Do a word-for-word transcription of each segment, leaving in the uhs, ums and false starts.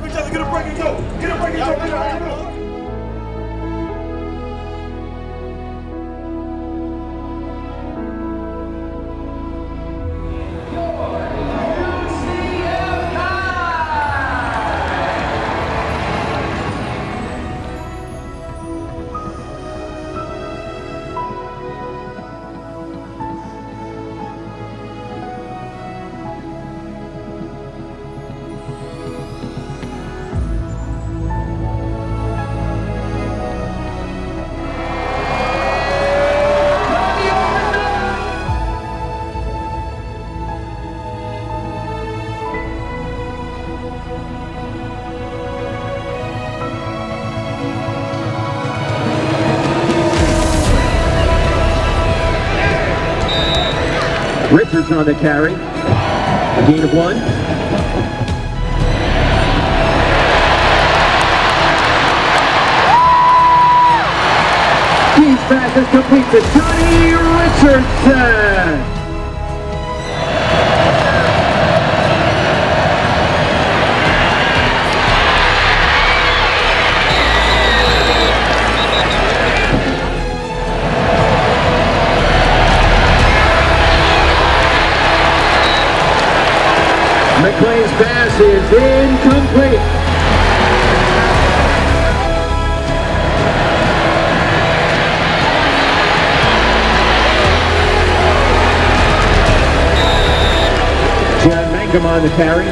help each other. Get a break and go. Get a break and go. Get a break and go. Richards on the carry. A gain of one. Deep pass is complete to Johnny Richardson. McClain's pass is incomplete. John Mangum on the carry.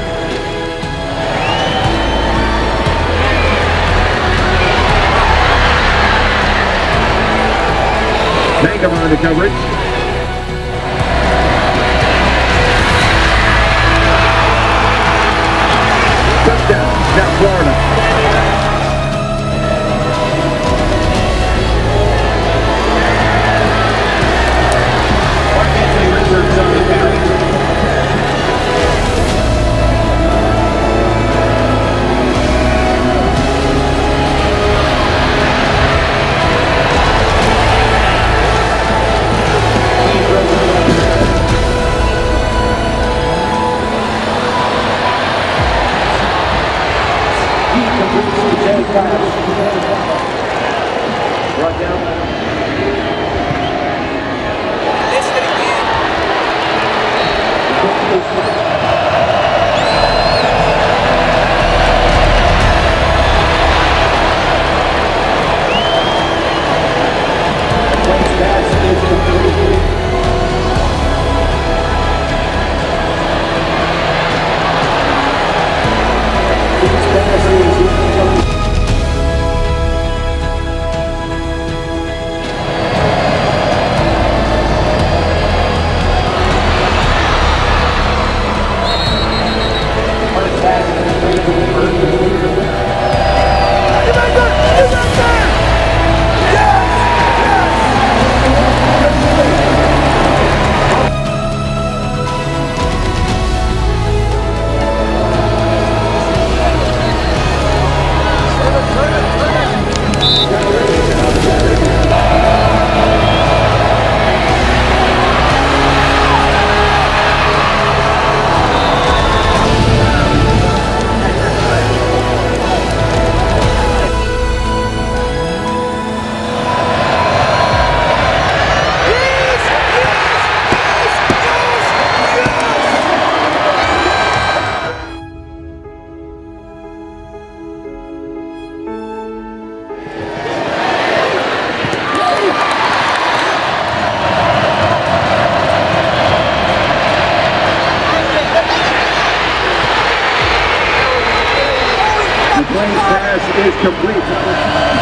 Mangum on the coverage. Touchdown, South Florida. Richards on the carry. Brought down. Listen again. McClain's pass is complete.